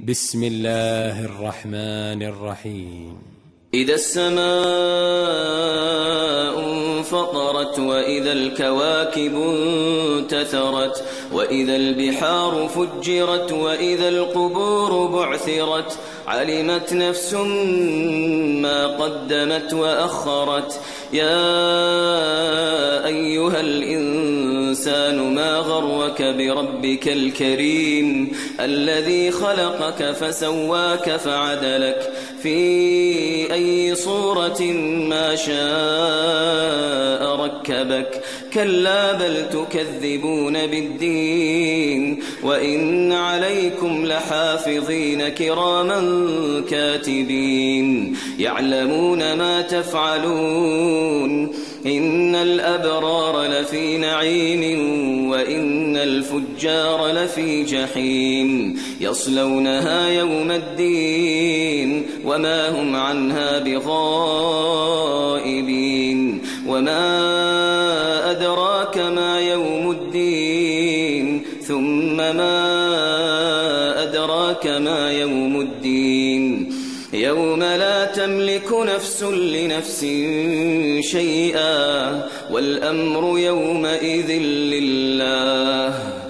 بسم الله الرحمن الرحيم. إذا السماء انفطرت وإذا الكواكب انتثرت وإذا البحار فجرت وإذا القبور بعثرت علمت نفس ما قدمت وأخرت. يا أيها الإنسان ما غرك بربك الكريم الذي خلقك فسواك فعدلك في أي صورة ما شاء ركبك. كلا بل تكذبون بالدين وإن عليكم لحافظين كراما كاتبين يعلمون ما تفعلون. إن الأبرار لفي نعيم وإن الفجار لفي جحيم يصلونها يوم الدين وما هم عنها بغائبين. وما أدراك ما يوم الدين ثم ما أدراك ما يوم الدين يوم لا تملك نفس لنفس شيئا والأمر يومئذ لله.